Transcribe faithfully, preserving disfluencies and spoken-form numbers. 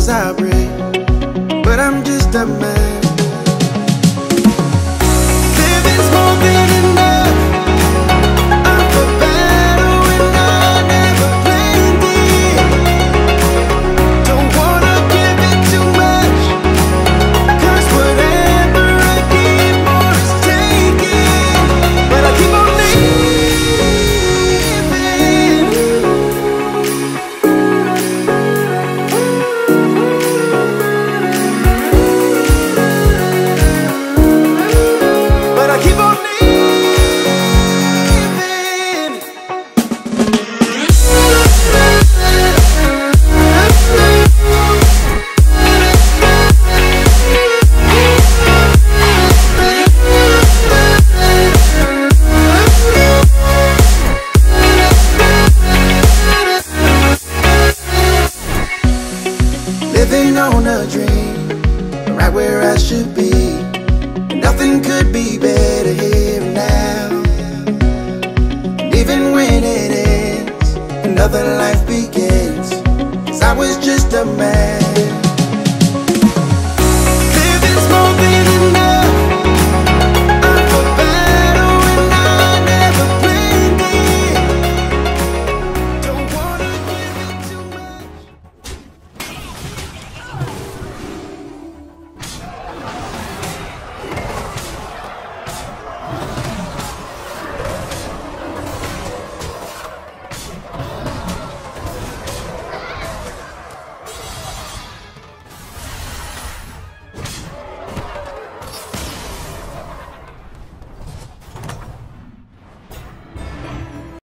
promises I break, but I'm just a man. Living's more than enough. I'm for battle when I never planned it. Don't wanna give it too much, 'cause whatever I give more is taken. But I keep on keep on living. Living on a dream, right where I should be. Nothing could be better here and now. And even when it ends, another life begins. 'Cause I was just a man.